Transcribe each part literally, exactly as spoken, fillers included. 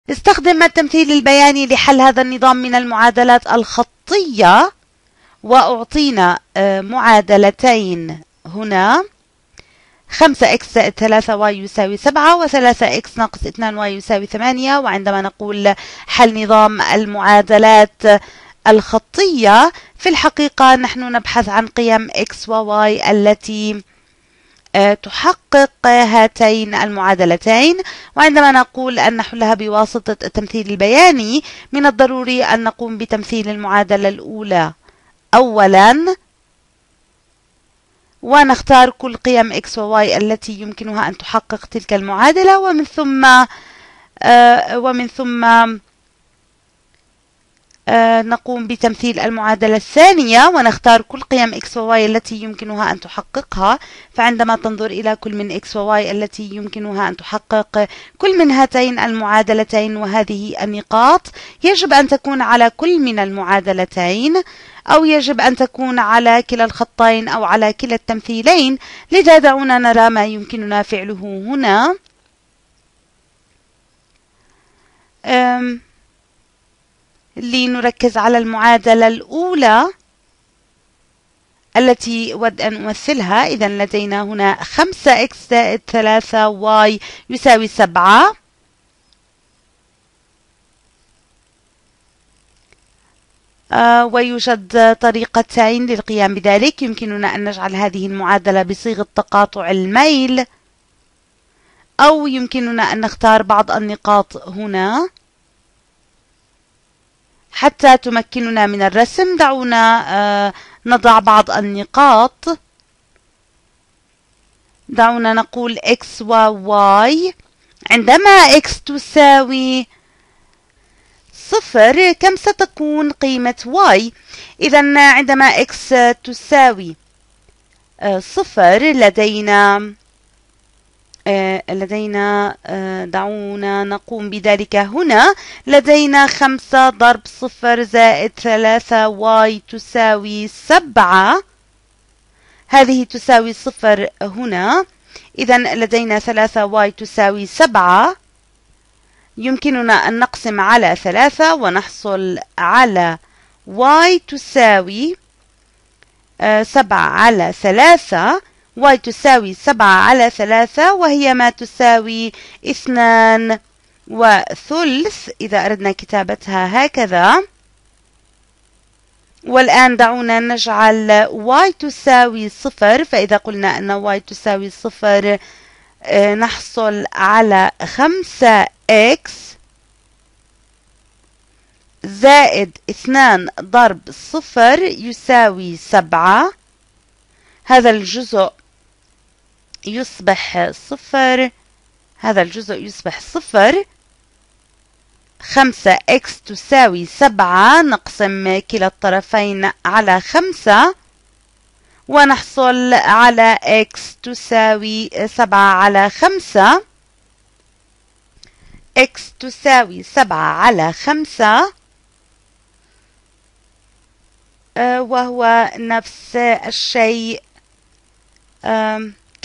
استخدم التمثيل البياني لحل هذا النظام من المعادلات الخطية. وأعطينا معادلتين هنا: خمسة إكس زائد ثلاثة واي يساوي سبعة، وثلاثة إكس ناقص اثنان واي يساوي ثمانية. وعندما نقول حل نظام المعادلات الخطية، في الحقيقة نحن نبحث عن قيم إكس وواي التي تحقق هاتين المعادلتين. وعندما نقول أن نحلها بواسطة التمثيل البياني، من الضروري أن نقوم بتمثيل المعادلة الأولى أولا، ونختار كل قيم x و y التي يمكنها أن تحقق تلك المعادلة، ومن ثم آه ومن ثم آه نقوم بتمثيل المعادلة الثانية ونختار كل قيم x و y التي يمكنها أن تحققها. فعندما تنظر إلى كل من x و y التي يمكنها أن تحقق كل من هاتين المعادلتين وهذه النقاط، يجب أن تكون على كل من المعادلتين، أو يجب أن تكون على كلا الخطين أو على كلا التمثيلين. لذا دعونا نرى ما يمكننا فعله هنا. أم لنركز على المعادلة الأولى التي أود أن أمثلها. إذا لدينا هنا خمسة إكس زائد ثلاثة واي يساوي سبعة، آه ويوجد طريقتين للقيام بذلك. يمكننا أن نجعل هذه المعادلة بصيغة تقاطع الميل، أو يمكننا أن نختار بعض النقاط هنا حتى تمكننا من الرسم. دعونا آه نضع بعض النقاط. دعونا نقول x و y. عندما x تساوي صفر، كم ستكون قيمة y؟ إذا عندما x تساوي صفر لدينا لدينا دعونا نقوم بذلك هنا. لدينا خمسة ضرب صفر زائد ثلاثة واي تساوي سبعة. هذه تساوي صفر هنا. إذا لدينا ثلاثة واي تساوي سبعة. يمكننا أن نقسم على ثلاثة ونحصل على y تساوي سبعة على ثلاثة. y تساوي سبعة على ثلاثة، وهي ما تساوي اثنان وثلث إذا أردنا كتابتها هكذا. والآن دعونا نجعل y تساوي صفر. فإذا قلنا أن y تساوي صفر، نحصل على خمسة إكس زائد اثنان ضرب صفر يساوي سبعة. هذا الجزء يصبح صفر، هذا الجزء يصبح صفر. خمسة إكس تساوي سبعة، نقسم كلا الطرفين على خمسة ونحصل على x تساوي سبعة على خمسة. x تساوي سبعة على خمسة، وهو نفس الشيء ك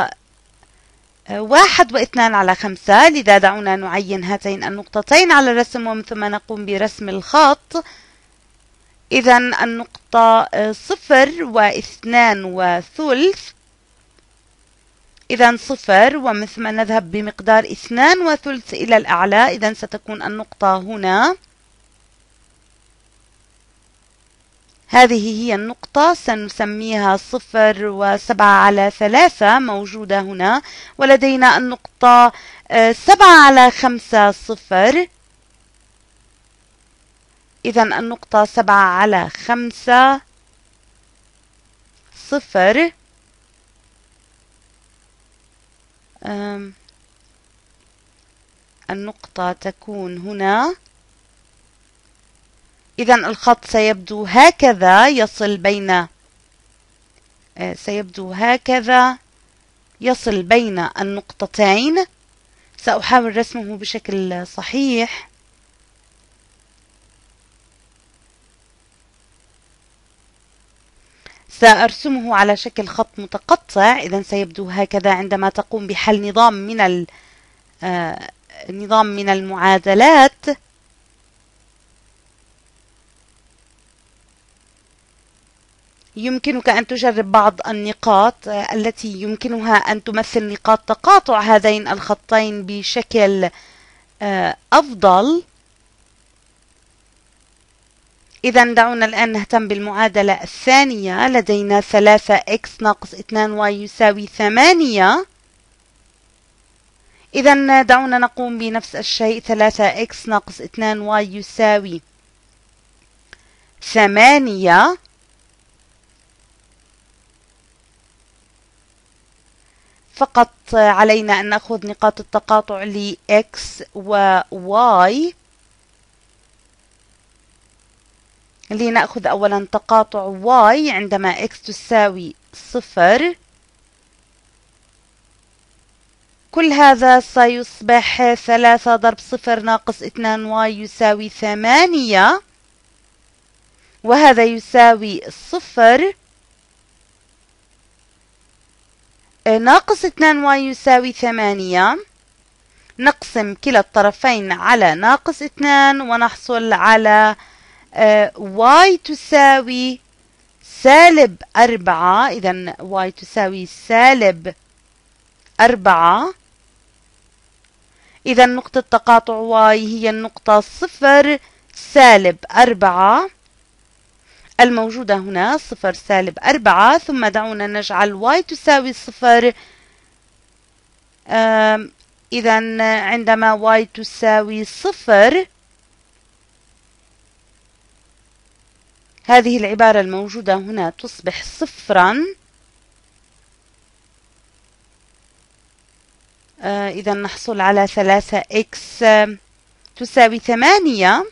واحد واثنان على خمسة. لذا دعونا نعين هاتين النقطتين على الرسم ومن ثم نقوم برسم الخط. إذا النقطة صفر واثنان وثلث. إذا صفر ومن ثم نذهب بمقدار اثنان وثلث إلى الأعلى. إذا ستكون النقطة هنا. هذه هي النقطة، سنسميها صفر وسبعة على ثلاثة موجودة هنا. ولدينا النقطة سبعة على خمسة صفر. إذا النقطة سبعة على خمسة صفر. النقطة تكون هنا. إذا الخط سيبدو هكذا، يصل بين سيبدو هكذا يصل بين النقطتين. سأحاول رسمه بشكل صحيح. سأرسمه على شكل خط متقطع. إذا سيبدو هكذا عندما تقوم بحل نظام من نظام من المعادلات يمكنك أن تجرب بعض النقاط التي يمكنها أن تمثل نقاط تقاطع هذين الخطين بشكل أفضل. إذا دعونا الآن نهتم بالمعادلة الثانية. لدينا ثلاثة إكس ناقص اثنان واي يساوي ثمانية. إذا دعونا نقوم بنفس الشيء. ثلاثة إكس ناقص اثنان واي يساوي ثمانية. فقط علينا أن نأخذ نقاط التقاطع ل X و Y. لنأخذ أولا تقاطع Y عندما X تساوي صفر. كل هذا سيصبح ثلاثة ضرب صفر ناقص اثنان واي يساوي ثمانية، وهذا يساوي صفر. ناقص اثنان واي يساوي ثمانية. نقسم كلا الطرفين على ناقص اثنان ونحصل على y تساوي سالب أربعة. إذا y تساوي سالب أربعة. إذا نقطة تقاطع y هي النقطة صفر سالب أربعة الموجودة هنا، صفر سالب أربعة. ثم دعونا نجعل y تساوي صفر. إذا عندما y تساوي صفر، هذه العبارة الموجودة هنا تصبح صفرا. إذا نحصل على ثلاثة إكس تساوي ثمانية،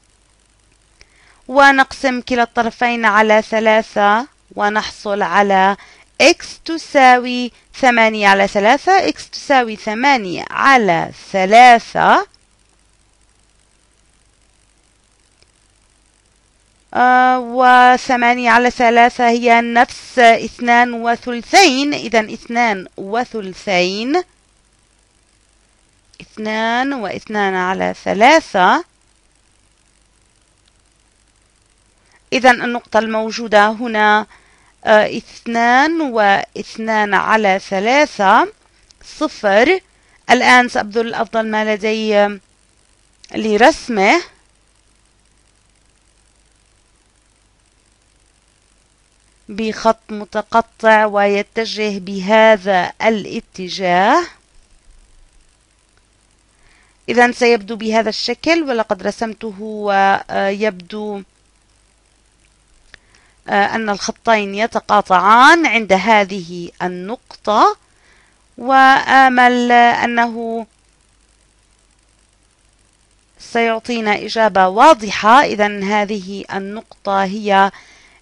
ونقسم كلا الطرفين على ثلاثة ونحصل على x تساوي ثمانية على ثلاثة. x تساوي ثمانية على ثلاثة. آه وثمانية على ثلاثة هي نفس اثنان وثلثين. إذا اثنان وثلثين. اثنان واثنان على ثلاثة. إذا النقطة الموجودة هنا آه اثنان واثنان على ثلاثة صفر. الآن سأبذل أفضل ما لدي لرسمه. بخط متقطع ويتجه بهذا الاتجاه. إذا سيبدو بهذا الشكل، ولقد رسمته ويبدو أن الخطين يتقاطعان عند هذه النقطة، وآمل أنه سيعطينا إجابة واضحة. إذا هذه النقطة هي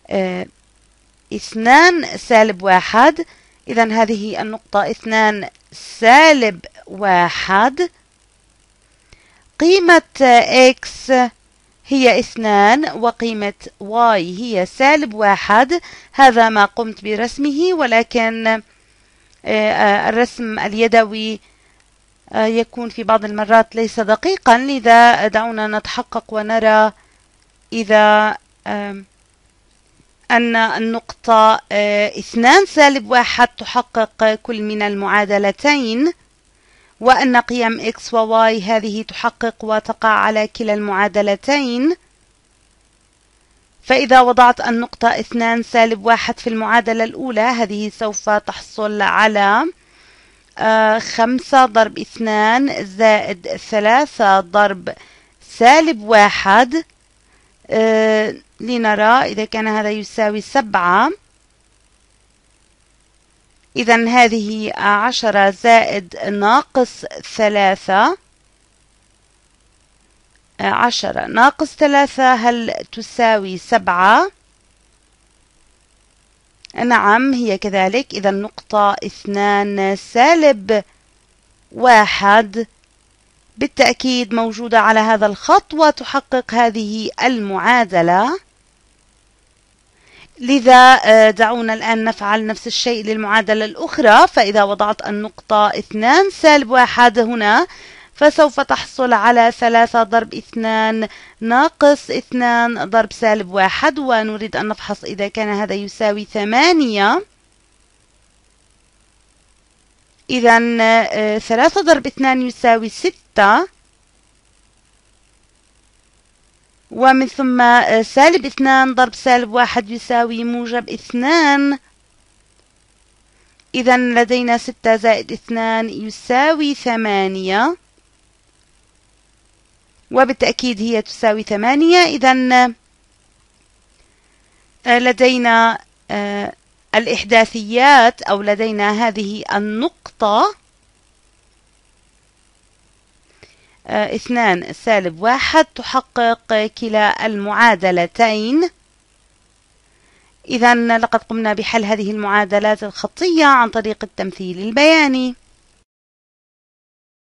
اثنان سالب واحد. إذا هذه النقطة اثنان سالب واحد. قيمة x هي اثنان وقيمة y هي سالب واحد. هذا ما قمت برسمه، ولكن الرسم اليدوي يكون في بعض المرات ليس دقيقا، لذا دعونا نتحقق ونرى إذا أن النقطة اثنان سالب واحد تحقق كل من المعادلتين، وأن قيم x و y هذه تحقق وتقع على كلا المعادلتين. فإذا وضعت النقطة اثنان سالب واحد في المعادلة الأولى، هذه سوف تحصل على خمسة ضرب اثنان زائد ثلاثة ضرب سالب واحد. لنرى إذا كان هذا يساوي سبعة. إذا هذه عشرة زائد ناقص ثلاثة. عشرة ناقص ثلاثة هل تساوي سبعة؟ نعم هي كذلك. إذا النقطة اثنان سالب واحد بالتأكيد موجودة على هذا الخط وتحقق هذه المعادلة. لذا دعونا الآن نفعل نفس الشيء للمعادلة الأخرى. فإذا وضعت النقطة اثنان سالب واحد هنا، فسوف تحصل على ثلاثة ضرب اثنان ناقص اثنان ضرب سالب واحد، ونريد أن نفحص إذا كان هذا يساوي ثمانية. إذا ثلاثة ضرب اثنان يساوي ستة، ومن ثم سالب اثنان ضرب سالب واحد يساوي موجب اثنان. إذا لدينا ستة زائد اثنان يساوي ثمانية، وبالتأكيد هي تساوي ثمانية. إذا لدينا الإحداثيات، أو لدينا هذه النقطة اثنان سالب واحد تحقق كلا المعادلتين. إذا لقد قمنا بحل هذه المعادلات الخطية عن طريق التمثيل البياني.